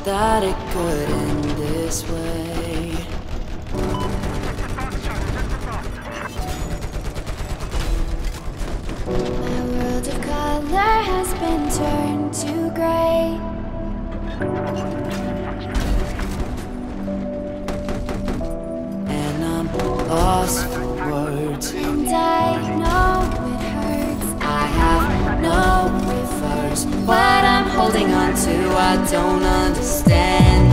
that it could end this way. My world of color has been turned to gray. And I'm lost for words. And I know it hurts. I have no reverse. What I'm holding on to, I don't understand.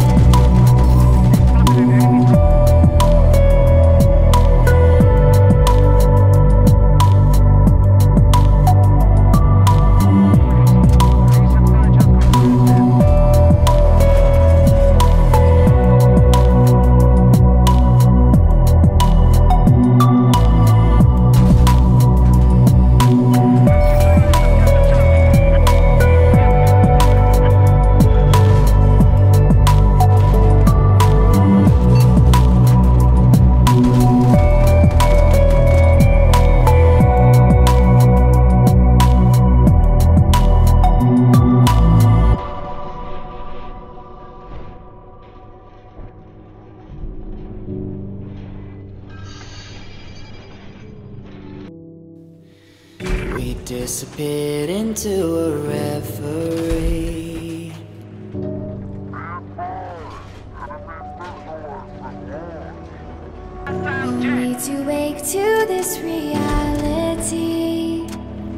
We disappeared into a reverie. Only to wake to this reality.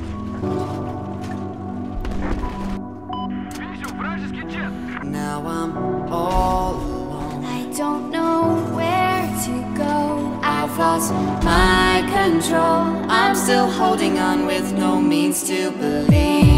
Now I'm all alone. I don't know where to go. I've lost my control. I'm still holding on with no means to believe.